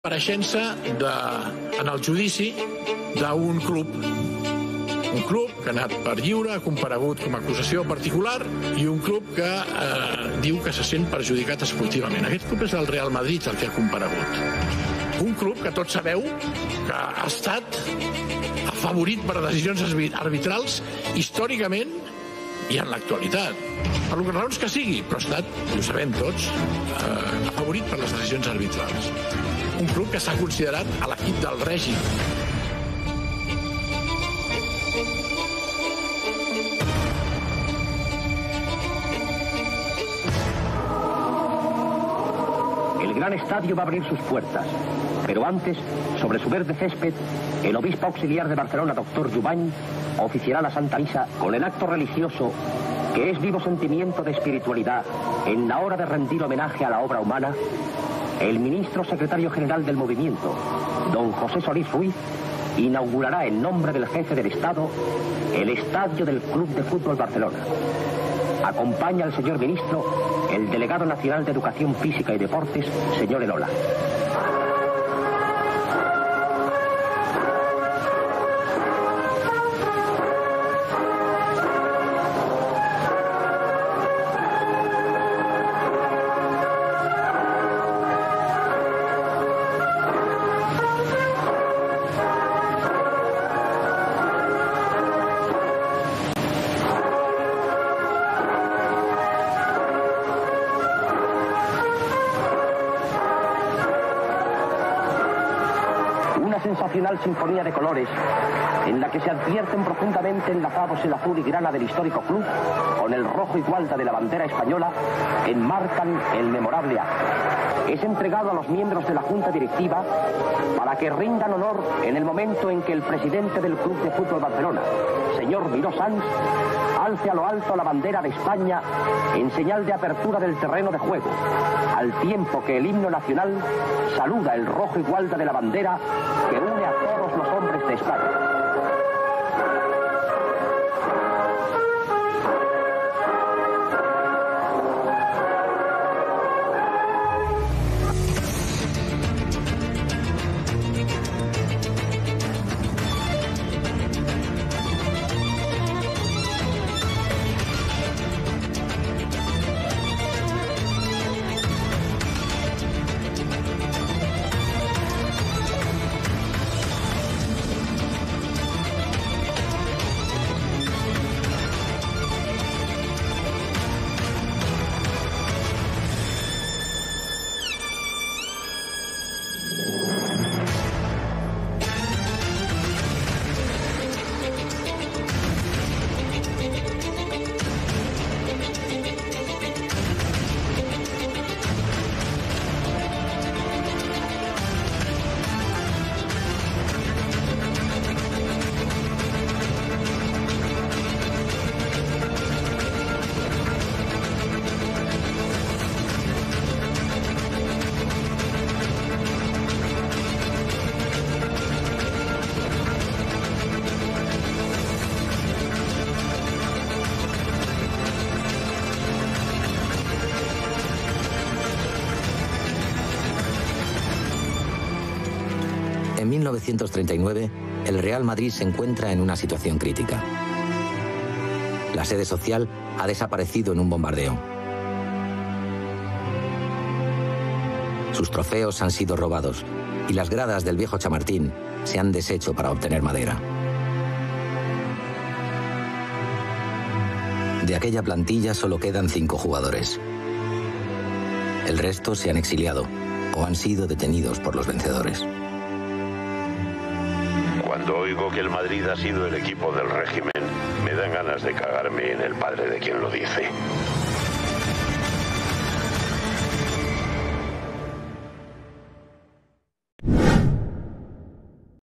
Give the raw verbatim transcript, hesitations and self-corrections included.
Compareixença de, en el judici d'un club. Un club que ha anat per lliure, ha comparegut com a acusació particular, i un club que eh, diu que se sent perjudicat esportivament. Aquest club és el Real Madrid, el que ha comparegut. Un club que tots sabeu que ha estat afavorit per decisions arbitrals històricament i en l'actualitat. Per les raons que sigui, però ha estat, ho sabem tots, eh, afavorit per les decisions arbitrals. Un club que s'ha considerat a l'equip del règim. El gran estadio va a abrir sus puertas, pero antes, sobre su verde césped, el obispo auxiliar de Barcelona, doctor Jubany, oficiará la Santa Misa con el acto religioso que es vivo sentimiento de espiritualidad en la hora de rendir homenaje a la obra humana. El ministro secretario general del movimiento, don José Solís Ruiz, inaugurará en nombre del jefe del Estado el estadio del Club de Fútbol Barcelona. Acompaña al señor ministro el delegado nacional de Educación Física y Deportes, señor Elola. Sensacional sinfonía de colores en la que se advierten profundamente enlazados el azul y grana del histórico club con el rojo y gualda de la bandera española enmarcan el memorable acto. Es entregado a los miembros de la Junta Directiva para que rindan honor en el momento en que el presidente del Club de Fútbol Barcelona, señor Miró Sanz, alce a lo alto la bandera de España en señal de apertura del terreno de juego, al tiempo que el himno nacional saluda el rojo y gualda de la bandera que une a todos los hombres de España. En mil novecientos treinta y nueve, el Real Madrid se encuentra en una situación crítica. La sede social ha desaparecido en un bombardeo. Sus trofeos han sido robados y las gradas del viejo Chamartín se han deshecho para obtener madera. De aquella plantilla solo quedan cinco jugadores. El resto se han exiliado o han sido detenidos por los vencedores. Cuando oigo que el Madrid ha sido el equipo del régimen, me dan ganas de cagarme en el padre de quien lo dice.